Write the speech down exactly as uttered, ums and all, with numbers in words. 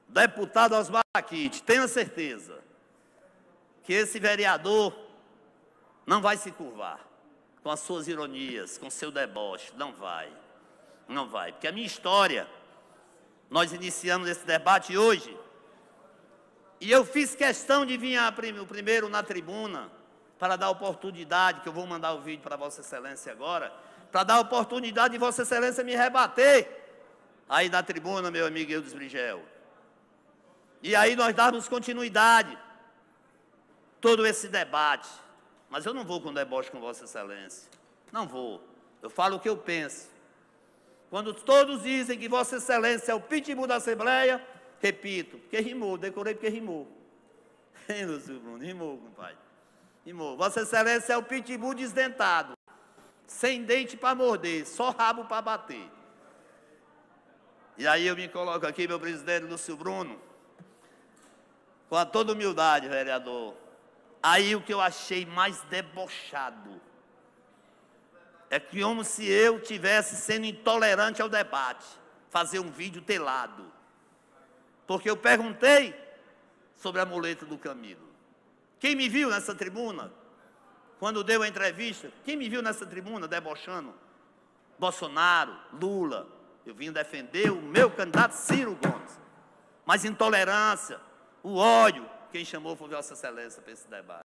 Deputado Osmar Marquites, tenha certeza que esse vereador não vai se curvar com as suas ironias, com seu deboche. Não vai. Não vai. Porque a minha história, nós iniciamos esse debate hoje, e eu fiz questão de vir o primeiro na tribuna para dar oportunidade, que eu vou mandar o vídeo para Vossa Excelência agora, para dar oportunidade de Vossa Excelência me rebater aí na tribuna, meu amigo Eudes Brigel. E aí nós darmos continuidade todo esse debate. Mas eu não vou com deboche com Vossa Excelência. Não vou. Eu falo o que eu penso. Quando todos dizem que Vossa Excelência é o pitbull da Assembleia, repito, porque rimou, decorei porque rimou. Hein, Lúcio Bruno? Rimou, compadre. Rimou. Vossa Excelência é o pitbull desdentado, sem dente para morder, só rabo para bater. E aí eu me coloco aqui, meu presidente Lúcio Bruno, com a toda humildade, vereador. Aí o que eu achei mais debochado é que como se eu tivesse sendo intolerante ao debate, fazer um vídeo telado. Porque eu perguntei sobre a muleta do Camilo. Quem me viu nessa tribuna, quando deu a entrevista, quem me viu nessa tribuna debochando? Bolsonaro, Lula. Eu vim defender o meu candidato Ciro Gomes. Mas intolerância, o ódio, quem chamou foi Vossa Excelência para esse debate.